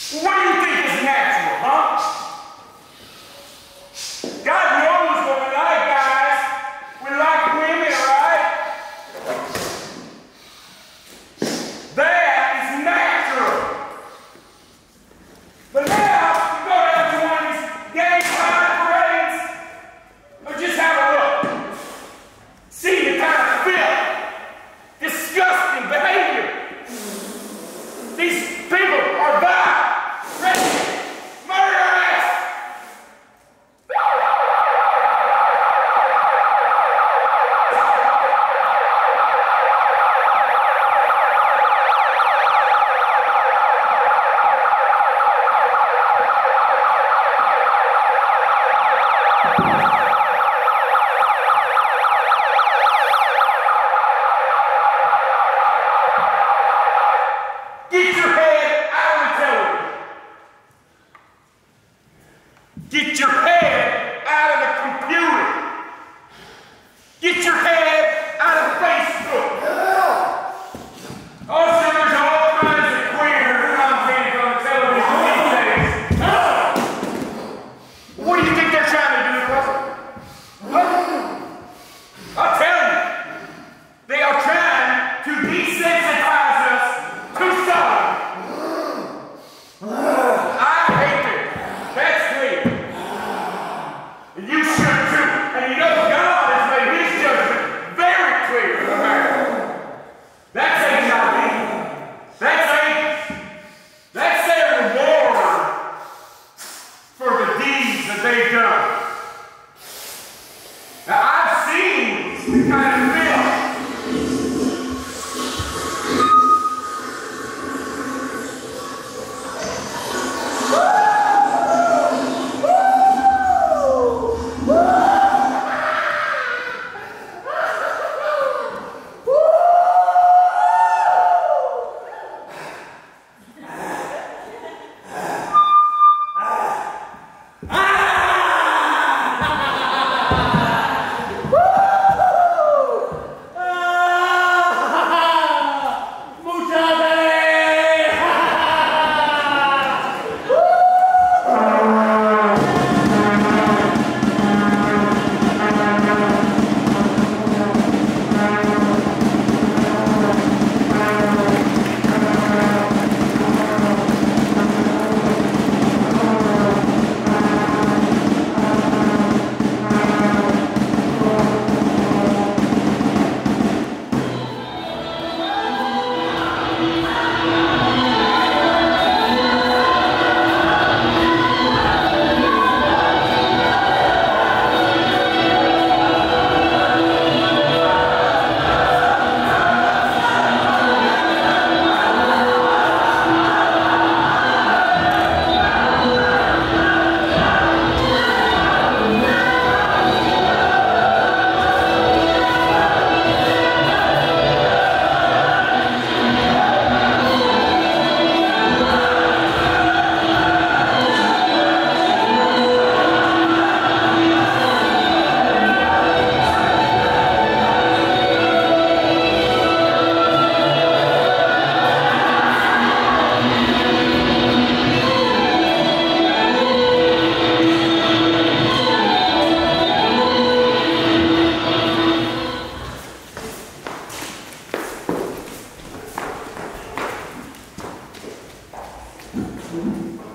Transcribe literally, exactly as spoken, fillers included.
What do you think is natural, huh? God knows what we like, guys. We like women, right? That is natural. But now, you go down to one of these gay pride parades, or just have a look. See the kind of filth, disgusting behavior. These people are vile, wretched, murderous. Get your head out of the television. Get your head out of the computer. Get your head out of Facebook. Also, there's all kinds of queer content on the television these days. What do you think they're trying to do to us? I'll tell you. They are trying to desensitize us to something. I hate it. That's clear. And you should too. And you know God has made his judgment very clear in America. That's H I V. That's AIDS. That's their reward for the deeds that they've done. Now I've seen the kind of filth. Mm-hmm.